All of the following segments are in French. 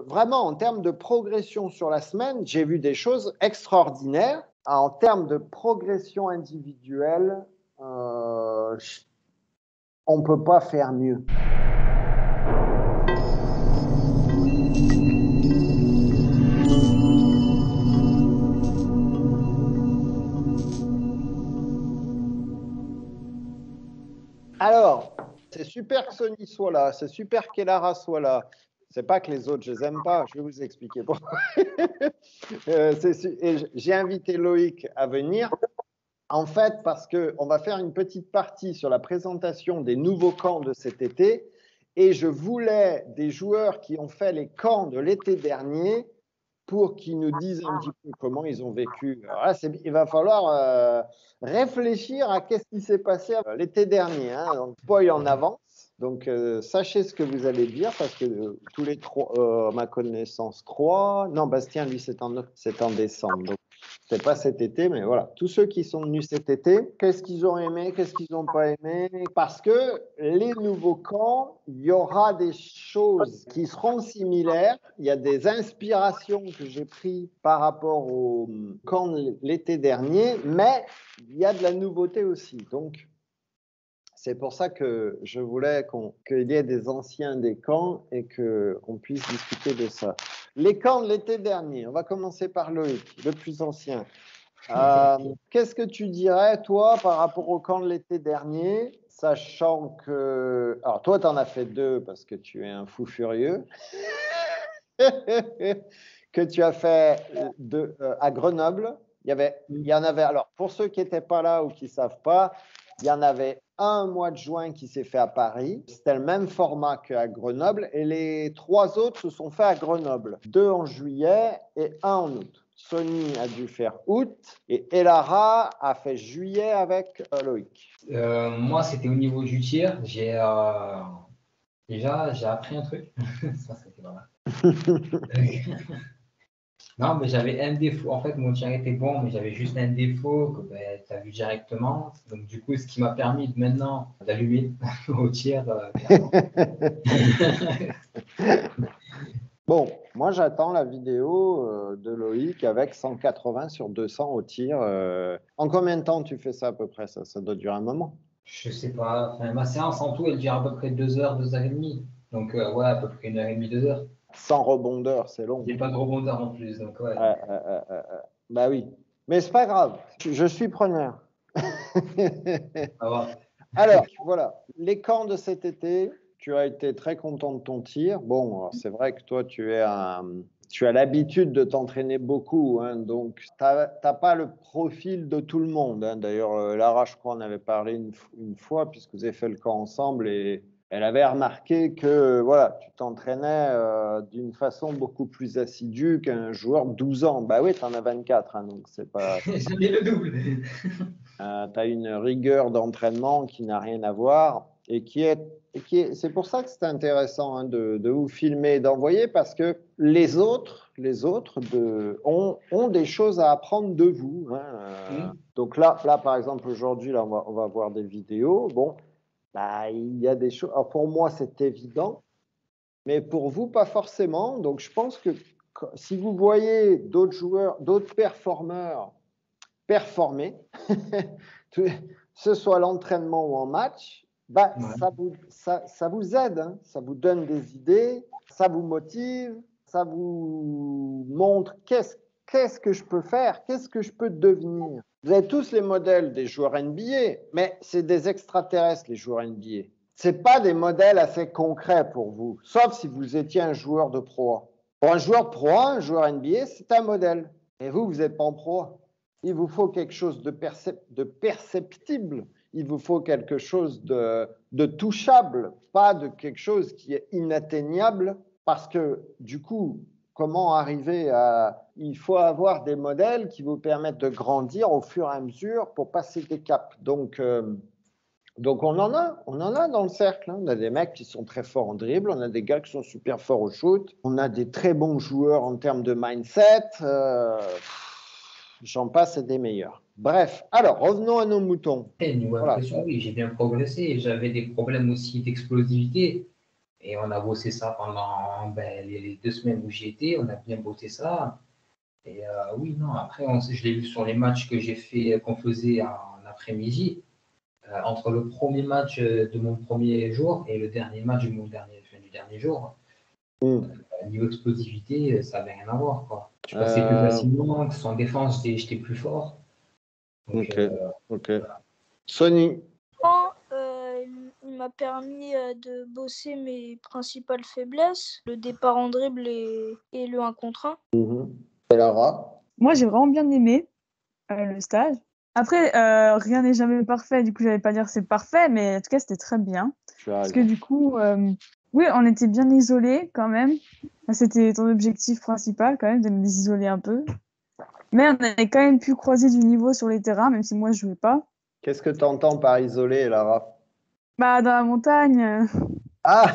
vraiment, en termes de progression sur la semaine, j'ai vu des choses extraordinaires. En termes de progression individuelle, on ne peut pas faire mieux. Alors, c'est super que Sony soit là, c'est super qu'Elara soit là. C'est pas que les autres, je les aime pas, je vais vous expliquer pourquoi. J'ai invité Loïc à venir, en fait, parce qu'on va faire une petite partie sur la présentation des nouveaux camps de cet été, et je voulais des joueurs qui ont fait les camps de l'été dernier pour qu'ils nous disent un petit peu comment ils ont vécu. Alors là, il va falloir réfléchir à qu'est-ce qui s'est passé l'été dernier. Hein. Donc, spoil en avance. Donc, sachez ce que vous allez dire parce que tous les trois, ma connaissance, trois. Non, Bastien, lui, c'est en décembre. Donc, c'était pas cet été, mais voilà. Tous ceux qui sont venus cet été, qu'est-ce qu'ils ont aimé, qu'est-ce qu'ils n'ont pas aimé? Parce que les nouveaux camps, il y aura des choses qui seront similaires. Il y a des inspirations que j'ai prises par rapport au camp de l'été dernier, mais il y a de la nouveauté aussi. Donc, c'est pour ça que je voulais qu'il y ait des anciens des camps et qu'on puisse discuter de ça. Les camps de l'été dernier, on va commencer par Loïc, le plus ancien. Qu'est-ce que tu dirais, toi, par rapport au camp de l'été dernier, sachant que... Alors, toi, tu en as fait 2 parce que tu es un fou furieux. Que tu as fait à Grenoble. Il y en avait, alors, pour ceux qui n'étaient pas là ou qui ne savent pas, il y en avait un mois de juin qui s'est fait à Paris. C'était le même format qu'à Grenoble. Et les 3 autres se sont faits à Grenoble. 2 en juillet et 1 en août. Sony a dû faire août et Elara a fait juillet avec Loïc. Moi, c'était au niveau du tir. Déjà, j'ai appris un truc. Ça, c'était pas mal. Non, mais j'avais un défaut. En fait, mon tir était bon, mais j'avais juste un défaut que tu as vu directement. Donc, du coup, ce qui m'a permis maintenant d'allumer au tir. Bon, moi, j'attends la vidéo de Loïc avec 180 sur 200 au tir. En combien de temps tu fais ça à peu près? Ça doit durer un moment. Je sais pas. Enfin, ma séance en tout, elle dure à peu près 2 heures, 2 heures et demie. Donc, ouais, à peu près 1h30, 2 heures. Sans rebondeur, c'est long. Il n'y a pas de rebondeur en plus. Donc, ouais. Bah oui. Mais c'est pas grave. Je suis preneur. Alors, voilà. Les camps de cet été, tu as été très content de ton tir. Bon, c'est vrai que toi, tu as l'habitude de t'entraîner beaucoup, hein, donc tu n'as pas le profil de tout le monde. Hein. D'ailleurs, Lara, je crois, en avait parlé une fois, puisque vous avez fait le camp ensemble, et elle avait remarqué que voilà, tu t'entraînais d'une façon beaucoup plus assidue qu'un joueur de 12 ans. Bah oui, tu en as 24, hein, donc c'est pas... J'en ai le double. Tu as une rigueur d'entraînement qui n'a rien à voir et c'est pour ça que c'est intéressant, hein, de vous filmer et d'envoyer, parce que les autres ont des choses à apprendre de vous. Hein. Donc là, par exemple, aujourd'hui, là, on va voir des vidéos. Bon, bah, il y a des choses. Alors pour moi, c'est évident, mais pour vous, pas forcément. Donc je pense que si vous voyez d'autres joueurs, d'autres performeurs performer, que ce soit l'entraînement ou en match, bah, ouais. ça vous aide, hein, ça vous donne des idées, ça vous motive, ça vous montre qu'est-ce que je peux faire, qu'est-ce que je peux devenir. Vous avez tous les modèles des joueurs NBA, mais c'est des extraterrestres, les joueurs NBA. Ce n'est pas des modèles assez concrets pour vous, sauf si vous étiez un joueur de Pro. Pour un joueur Pro, un joueur NBA, c'est un modèle. Et vous n'êtes pas en Pro. Il vous faut quelque chose de perceptible, il vous faut quelque chose de touchable, pas de quelque chose qui est inatteignable, parce que du coup, comment arriver à... Il faut avoir des modèles qui vous permettent de grandir au fur et à mesure pour passer des caps. Donc on en a dans le cercle. Hein. On a des mecs qui sont très forts en dribble, on a des gars qui sont super forts au shoot, on a des très bons joueurs en termes de mindset. J'en passe et des meilleurs. Bref, alors revenons à nos moutons. Niveau impression, oui, j'ai bien progressé. J'avais des problèmes aussi d'explosivité. Et on a bossé ça pendant les 2 semaines où j'y étais. On a bien bossé ça. Et oui, non, après, je l'ai vu sur les matchs que j'ai fait, qu'on faisait en après-midi. Entre le premier match de mon premier jour et le dernier match du dernier jour, niveau explosivité, ça n'avait rien à voir, quoi. Je passais plus facilement, que ce soit en défense, j'étais plus fort. Donc, ok. Sony. Il m'a permis de bosser mes principales faiblesses, le départ en dribble et le 1 contre 1. Et Lara? Moi, j'ai vraiment bien aimé le stage. Après, rien n'est jamais parfait, du coup, j'allais pas dire c'est parfait, mais en tout cas, c'était très bien. Parce que du coup, oui, on était bien isolés quand même. C'était ton objectif principal quand même, de nous isoler un peu. Mais on avait quand même pu croiser du niveau sur les terrains, même si moi, je jouais pas. Qu'est-ce que tu entends par isolé, Lara? Bah, dans la montagne. Ah,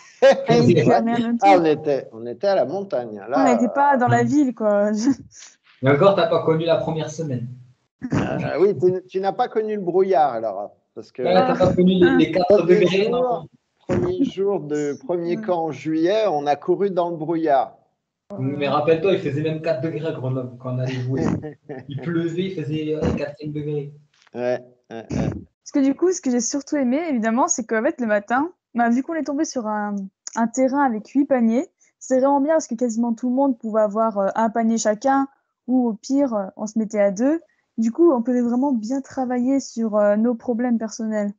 on était à la montagne. Là, on n'était pas dans la ville, quoi. Mais encore, tu n'as pas connu la première semaine. Oui, tu n'as pas connu le brouillard, Lara. Parce que tu n'as pas connu les 4 degrés. Premier jour de premier camp en juillet, on a couru dans le brouillard. Mais rappelle-toi, il faisait même 4 degrés à Grenoble quand on allait jouer. Il pleuvait, il faisait 4-5 degrés. Ouais. Parce que du coup, ce que j'ai surtout aimé, évidemment, c'est qu'en fait, le matin, vu qu'on est tombé sur un terrain avec 8 paniers, c'est vraiment bien parce que quasiment tout le monde pouvait avoir un panier chacun, ou au pire, on se mettait à 2. Du coup, on pouvait vraiment bien travailler sur nos problèmes personnels.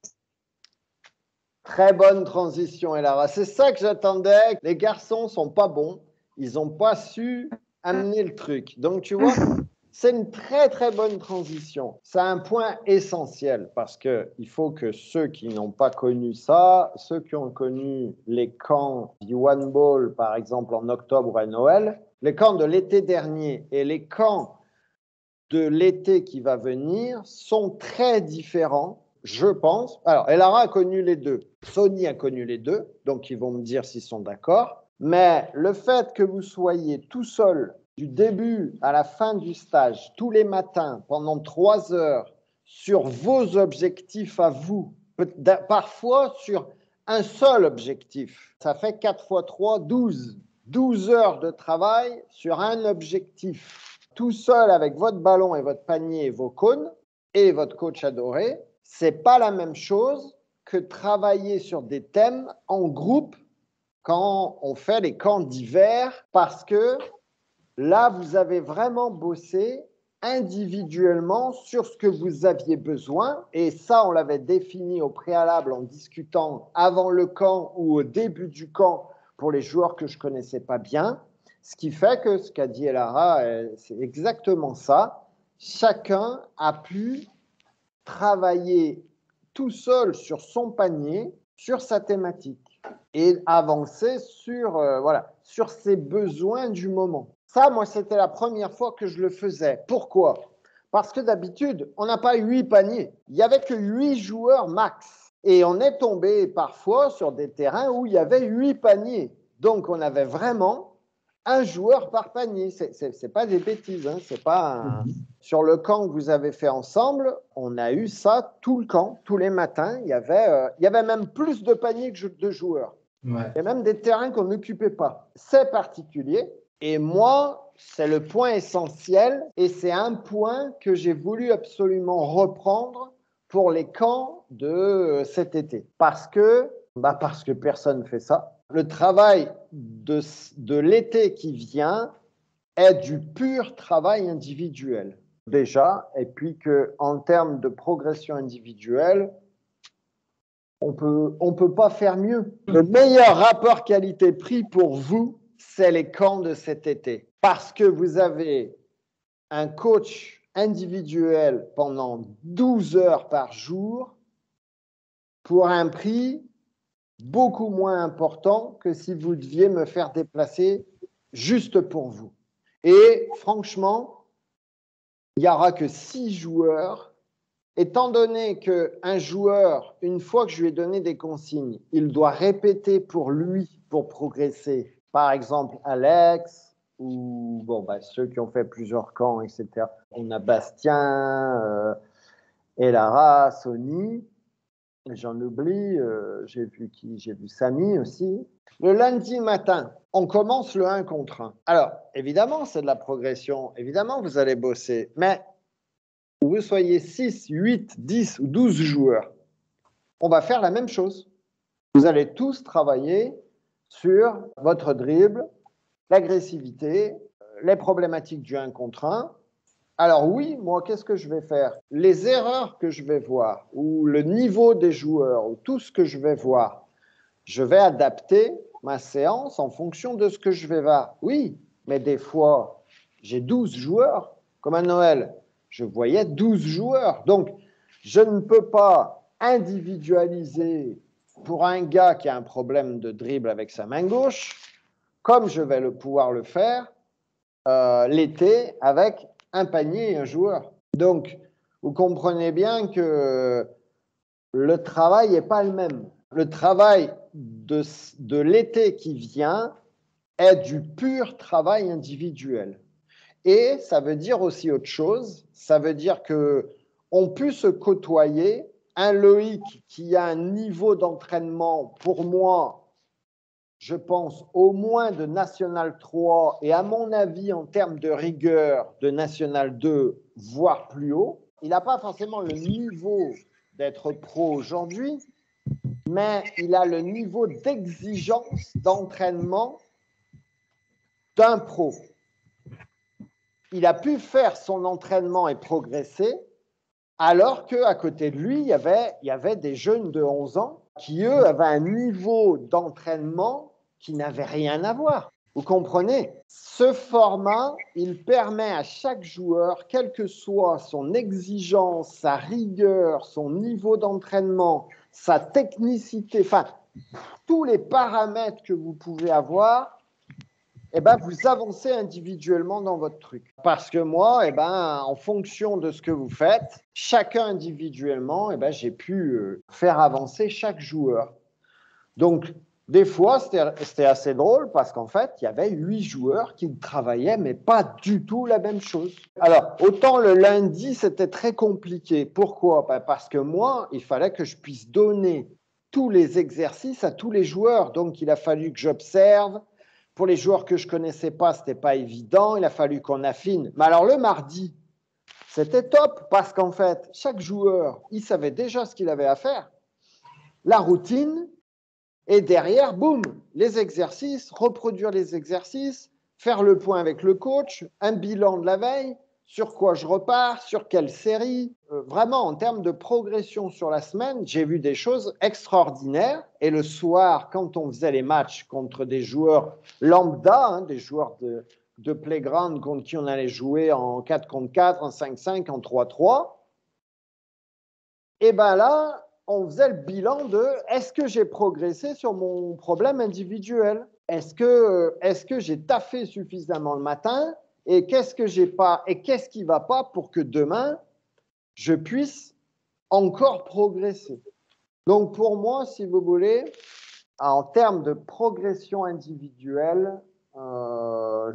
Très bonne transition, Elara. C'est ça que j'attendais. Les garçons sont pas bons. Ils n'ont pas su amener le truc. Donc, tu vois, c'est une très, très bonne transition. C'est un point essentiel parce qu'il faut que ceux qui n'ont pas connu ça, ceux qui ont connu les camps du One Ball, par exemple, en octobre à Noël, les camps de l'été dernier et les camps de l'été qui va venir sont très différents. Je pense. Alors, Elara a connu les deux. Sony a connu les deux. Donc, ils vont me dire s'ils sont d'accord. Mais le fait que vous soyez tout seul du début à la fin du stage, tous les matins, pendant 3 heures, sur vos objectifs à vous, parfois sur un seul objectif, ça fait 4 fois 3, 12. 12 heures de travail sur un objectif. Tout seul avec votre ballon et votre panier et vos cônes et votre coach adoré, c'est pas la même chose que travailler sur des thèmes en groupe quand on fait les camps d'hiver, parce que là, vous avez vraiment bossé individuellement sur ce que vous aviez besoin, et ça, on l'avait défini au préalable en discutant avant le camp ou au début du camp pour les joueurs que je connaissais pas bien, ce qui fait que ce qu'a dit Elara, c'est exactement ça. Chacun a pu travailler tout seul sur son panier, sur sa thématique et avancer sur ses besoins du moment. Ça, moi, c'était la première fois que je le faisais. Pourquoi? Parce que d'habitude, on n'a pas 8 paniers. Il n'y avait que 8 joueurs max. Et on est tombé parfois sur des terrains où il y avait 8 paniers. Donc, on avait vraiment un joueur par panier. C'est pas des bêtises. Hein. C'est pas Sur le camp que vous avez fait ensemble, on a eu ça tout le camp, tous les matins. Il y avait même plus de paniers que de joueurs. Ouais. Il y a même des terrains qu'on n'occupait pas. C'est particulier. Et moi, c'est le point essentiel et c'est un point que j'ai voulu absolument reprendre pour les camps de cet été. Parce que personne ne fait ça. Le travail de l'été qui vient est du pur travail individuel, déjà, et puis qu'en termes de progression individuelle, on peut pas faire mieux. Le meilleur rapport qualité-prix pour vous, c'est les camps de cet été. Parce que vous avez un coach individuel pendant 12 heures par jour pour un prix beaucoup moins important que si vous deviez me faire déplacer juste pour vous. Et franchement, il n'y aura que 6 joueurs. Étant donné qu'un joueur, une fois que je lui ai donné des consignes, il doit répéter pour lui pour progresser. Par exemple, Alex ou ceux qui ont fait plusieurs camps, etc. On a Bastien, Elara, Sony. J'en oublie, j'ai vu qui? J'ai vu Samy aussi. Le lundi matin, on commence le 1 contre 1. Alors, évidemment, c'est de la progression. Évidemment, vous allez bosser. Mais que vous soyez 6, 8, 10 ou 12 joueurs, on va faire la même chose. Vous allez tous travailler sur votre dribble, l'agressivité, les problématiques du 1 contre 1. Alors oui, moi, qu'est-ce que je vais faire? Les erreurs que je vais voir, ou le niveau des joueurs, ou tout ce que je vais voir, je vais adapter ma séance en fonction de ce que je vais voir. Oui, mais des fois, j'ai 12 joueurs, comme à Noël, je voyais 12 joueurs. Donc, je ne peux pas individualiser pour un gars qui a un problème de dribble avec sa main gauche, comme je vais pouvoir le faire l'été avec un panier et un joueur. Donc, vous comprenez bien que le travail n'est pas le même. Le travail de l'été qui vient est du pur travail individuel. Et ça veut dire aussi autre chose. Ça veut dire qu'on peut se côtoyer. Un Loïc qui a un niveau d'entraînement, pour moi, je pense, au moins de National 3 et à mon avis, en termes de rigueur, de National 2, voire plus haut. Il n'a pas forcément le niveau d'être pro aujourd'hui, mais il a le niveau d'exigence d'entraînement d'un pro. Il a pu faire son entraînement et progresser, alors qu'à côté de lui, il y avait des jeunes de 11 ans qui, eux, avaient un niveau d'entraînement qui n'avait rien à voir. Vous comprenez? Ce format, il permet à chaque joueur, quelle que soit son exigence, sa rigueur, son niveau d'entraînement, sa technicité, enfin, tous les paramètres que vous pouvez avoir, eh ben, vous avancez individuellement dans votre truc. Parce que moi, eh ben, en fonction de ce que vous faites, chacun individuellement, eh ben, j'ai pu faire avancer chaque joueur. Donc, des fois, c'était assez drôle parce qu'en fait, il y avait 8 joueurs qui travaillaient, mais pas du tout la même chose. Alors, autant le lundi, c'était très compliqué. Pourquoi? Parce que moi, il fallait que je puisse donner tous les exercices à tous les joueurs. Donc, il a fallu que j'observe. Pour les joueurs que je ne connaissais pas, ce n'était pas évident. Il a fallu qu'on affine. Mais alors, le mardi, c'était top parce qu'en fait, chaque joueur, il savait déjà ce qu'il avait à faire. La routine. Et derrière, boum, les exercices, reproduire les exercices, faire le point avec le coach, un bilan de la veille, sur quoi je repars, sur quelle série. Vraiment, en termes de progression sur la semaine, j'ai vu des choses extraordinaires. Et le soir, quand on faisait les matchs contre des joueurs lambda, des joueurs de playground contre qui on allait jouer en 4 contre 4, en 5-5, en 3-3, et bien là, on faisait le bilan de est-ce que j'ai progressé sur mon problème individuel? Est-ce que j'ai taffé suffisamment le matin? Et qu'est-ce que j'ai pas? Et qu'est-ce qui ne va pas pour que demain, je puisse encore progresser? Donc, pour moi, si vous voulez, en termes de progression individuelle, on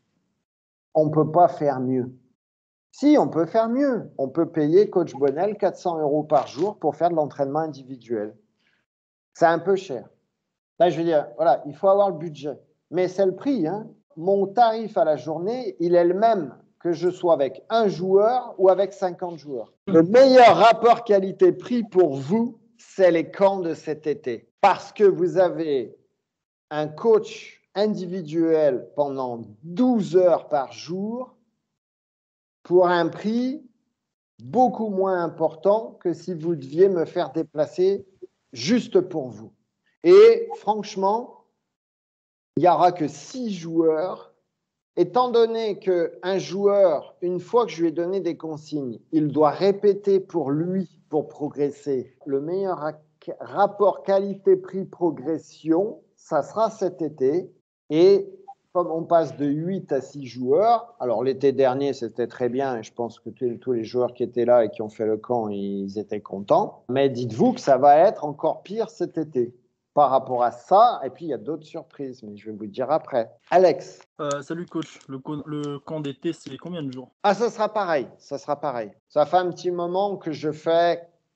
ne peut pas faire mieux. Si, on peut faire mieux. On peut payer Coach Bonnel 400 € par jour pour faire de l'entraînement individuel. C'est un peu cher. Là, je veux dire, voilà, il faut avoir le budget. Mais c'est le prix. Hein. Mon tarif à la journée, il est le même que je sois avec un joueur ou avec 50 joueurs. Le meilleur rapport qualité-prix pour vous, c'est les camps de cet été. Parce que vous avez un coach individuel pendant 12 heures par jour pour un prix beaucoup moins important que si vous deviez me faire déplacer juste pour vous. Et franchement, il n'y aura que 6 joueurs. Étant donné qu'un joueur, une fois que je lui ai donné des consignes, il doit répéter pour lui, pour progresser. Le meilleur rapport qualité-prix-progression, ça sera cet été. Et comme on passe de 8 à 6 joueurs, alors l'été dernier, c'était très bien, et je pense que tous les joueurs qui étaient là et qui ont fait le camp, ils étaient contents. Mais dites-vous que ça va être encore pire cet été par rapport à ça. Et puis, il y a d'autres surprises, mais je vais vous dire après. Alex. Salut coach, le camp d'été, c'est combien de jours? Ah, ça sera pareil, ça sera pareil. Ça fait un petit moment que je fais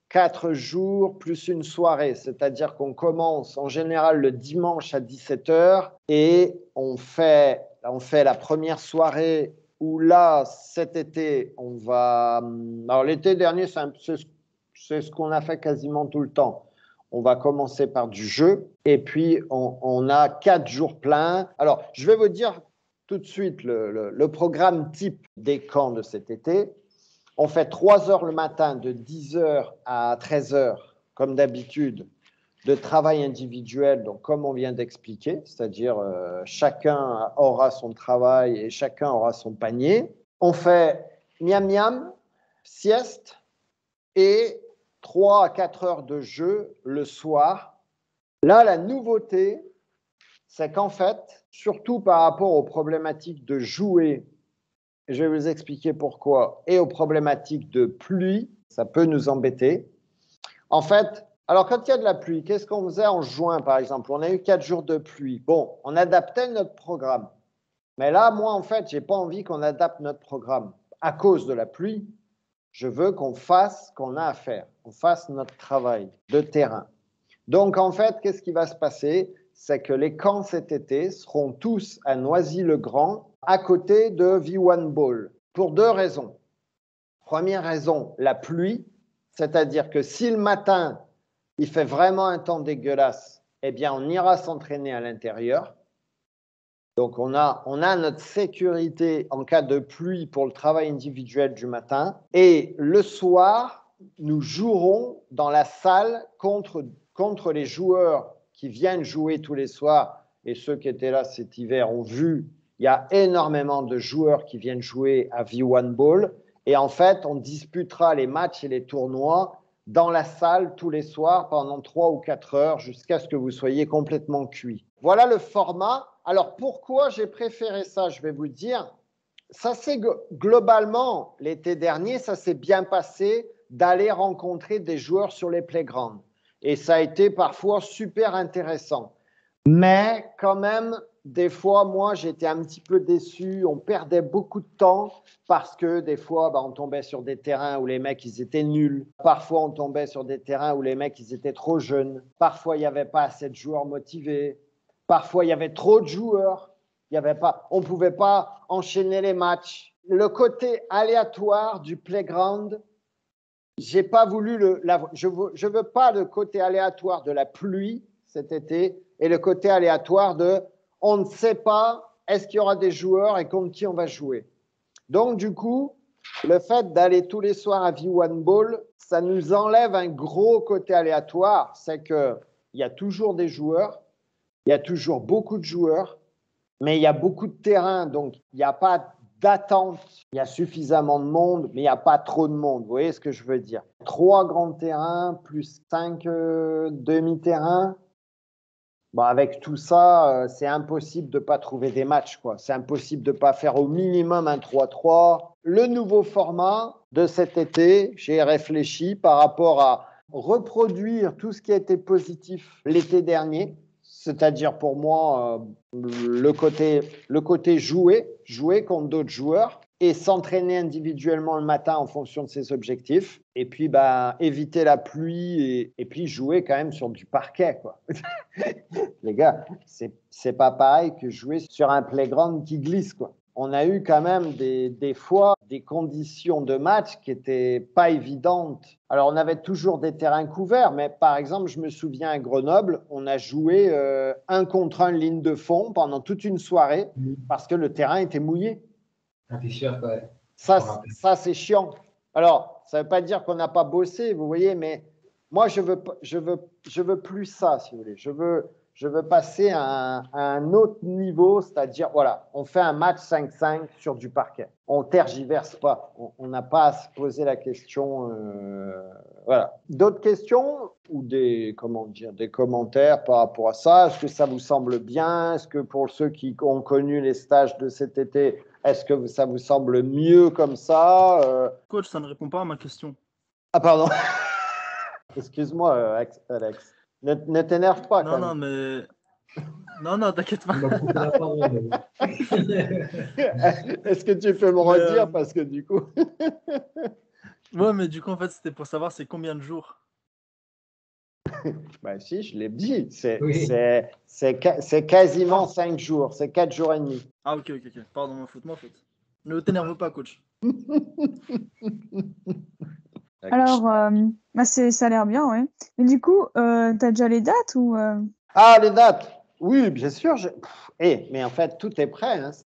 4 jours plus une soirée. C'est-à-dire qu'on commence en général le dimanche à 17h et on fait la première soirée où là, cet été, on va... Alors l'été dernier, c'est ce qu'on a fait quasiment tout le temps. On va commencer par du jeu et puis on a 4 jours pleins. Alors, je vais vous dire tout de suite le programme type des camps de cet été. On fait 3 heures le matin de 10h à 13h, comme d'habitude, de travail individuel, donc comme on vient d'expliquer, c'est-à-dire chacun aura son travail et chacun aura son panier. On fait miam-miam, sieste et 3 à 4 heures de jeu le soir. Là, la nouveauté, c'est qu'en fait, surtout par rapport aux problématiques de jouer, je vais vous expliquer pourquoi, et aux problématiques de pluie, ça peut nous embêter. En fait, alors quand il y a de la pluie, qu'est-ce qu'on faisait en juin, par exemple? On a eu 4 jours de pluie. Bon, on adaptait notre programme. Mais là, moi, en fait, je n'ai pas envie qu'on adapte notre programme à cause de la pluie. Je veux qu'on fasse ce qu'on a à faire, qu'on fasse notre travail de terrain. Donc, en fait, qu'est-ce qui va se passer? C'est que les camps cet été seront tous à Noisy-le-Grand, à côté de V1 Ball, pour 2 raisons. Première raison, la pluie, c'est-à-dire que si le matin, il fait vraiment un temps dégueulasse, eh bien, on ira s'entraîner à l'intérieur. Donc, on a notre sécurité en cas de pluie pour le travail individuel du matin. Et le soir, nous jouerons dans la salle contre les joueurs qui viennent jouer tous les soirs. Et ceux qui étaient là cet hiver ont vu, il y a énormément de joueurs qui viennent jouer à V1 Ball. Et en fait, on disputera les matchs et les tournois dans la salle tous les soirs pendant 3 ou 4 heures jusqu'à ce que vous soyez complètement cuit. Voilà le format. Alors, pourquoi j'ai préféré ça? Je vais vous dire, ça c'est globalement, l'été dernier, ça s'est bien passé d'aller rencontrer des joueurs sur les playgrounds. Et ça a été parfois super intéressant. Mais quand même, des fois, moi, j'étais un petit peu déçu. On perdait beaucoup de temps parce que des fois, on tombait sur des terrains où les mecs, ils étaient nuls. Parfois, on tombait sur des terrains où les mecs, ils étaient trop jeunes. Parfois, il n'y avait pas assez de joueurs motivés. Parfois, il y avait trop de joueurs. On ne pouvait pas enchaîner les matchs. Le côté aléatoire du playground, j'ai pas voulu je veux pas le côté aléatoire de la pluie cet été et le côté aléatoire de on ne sait pas est-ce qu'il y aura des joueurs et contre qui on va jouer. Donc du coup, le fait d'aller tous les soirs à V1 Ball, ça nous enlève un gros côté aléatoire, c'est que il y a toujours des joueurs, il y a toujours beaucoup de joueurs, mais il y a beaucoup de terrains, donc il n'y a pas d'attente. Il y a suffisamment de monde, mais il n'y a pas trop de monde. Vous voyez ce que je veux dire? 3 grands terrains plus 5 demi-terrains. Bon, avec tout ça, c'est impossible de ne pas trouver des matchs, quoi. C'est impossible de ne pas faire au minimum un 3-3. Le nouveau format de cet été, j'ai réfléchi par rapport à reproduire tout ce qui a été positif l'été dernier. C'est-à-dire pour moi, le côté jouer contre d'autres joueurs et s'entraîner individuellement le matin en fonction de ses objectifs. Et puis, éviter la pluie et puis jouer quand même sur du parquet, quoi. Les gars, c'est pas pareil que jouer sur un playground qui glisse, quoi. On a eu quand même des fois des conditions de match qui n'étaient pas évidentes. Alors, on avait toujours des terrains couverts, mais par exemple, je me souviens à Grenoble, on a joué 1 contre 1 ligne de fond pendant toute une soirée parce que le terrain était mouillé. Ah, t'es sûr, ouais. Ça c'est chiant. Alors, ça ne veut pas dire qu'on n'a pas bossé, vous voyez, mais moi, je veux plus ça, si vous voulez. Je veux passer à un autre niveau, c'est-à-dire, voilà, on fait un match 5-5 sur du parquet. On tergiverse pas. On n'a pas à se poser la question. Voilà. D'autres questions ou des commentaires par rapport à ça? Est-ce que ça vous semble bien? Est-ce que pour ceux qui ont connu les stages de cet été, est-ce que ça vous semble mieux comme ça? Coach, ça ne répond pas à ma question. Ah, pardon. Excuse-moi, Alex. Ne t'énerve pas. Non, non, mais. Non, t'inquiète pas. Est-ce que tu peux me redire parce que du coup. Ouais, mais du coup, en fait, c'était pour savoir c'est combien de jours. Bah si, je l'ai dit. Oui. C'est quasiment 5 jours. C'est 4 jours et demi. Ah, ok. Pardon, ma faute. Ne t'énerve pas, coach. Alors, bah ça a l'air bien, ouais. Mais du coup, t'as déjà les dates ou Ah, les dates. Oui, bien sûr. Mais en fait, tout est prêt. Hein.